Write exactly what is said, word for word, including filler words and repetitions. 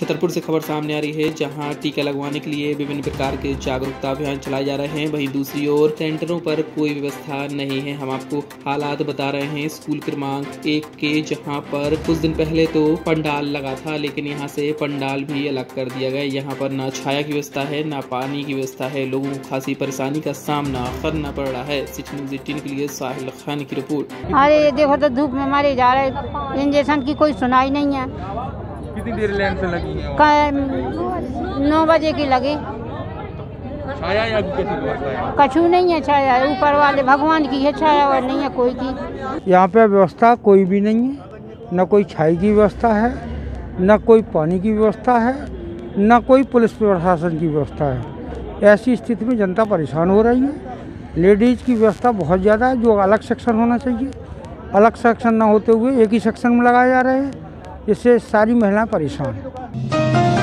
छतरपुर से खबर सामने आ रही है, जहां टीका लगवाने के लिए विभिन्न प्रकार के जागरूकता अभियान चलाए जा रहे हैं। वहीं दूसरी ओर सेंटरों पर कोई व्यवस्था नहीं है। हम आपको हालात बता रहे हैं स्कूल क्रमांक एक के, जहां पर कुछ दिन पहले तो पंडाल लगा था, लेकिन यहां से पंडाल भी अलग कर दिया गया। यहां पर न छाया की व्यवस्था है, न पानी की व्यवस्था है। लोगों को खासी परेशानी का सामना करना पड़ रहा है। सिटी न्यूज़ एटीन के लिए साहिल खान की रिपोर्ट। अरे देखो तो धूप में मारे जा रहे, इंजेक्शन की कोई सुनाई नहीं है। कितनी देर लाइन से लगी है? नौ बजे की लगी। छाया या कैसी व्यवस्था है? कछु नहीं है छाया, ऊपर वाले भगवान की है छाया और नहीं है कोई की। यहाँ पे व्यवस्था कोई भी नहीं है, न कोई छाई की व्यवस्था है, न कोई पानी की व्यवस्था है, न कोई पुलिस प्रशासन की व्यवस्था है। ऐसी स्थिति में जनता परेशान हो रही है। लेडीज़ की व्यवस्था बहुत ज़्यादा है, जो अलग सेक्शन होना चाहिए, अलग सेक्शन ना होते हुए एक ही सेक्शन में लगाए जा रहे हैं। इससे सारी महिलाएं परेशान हैं।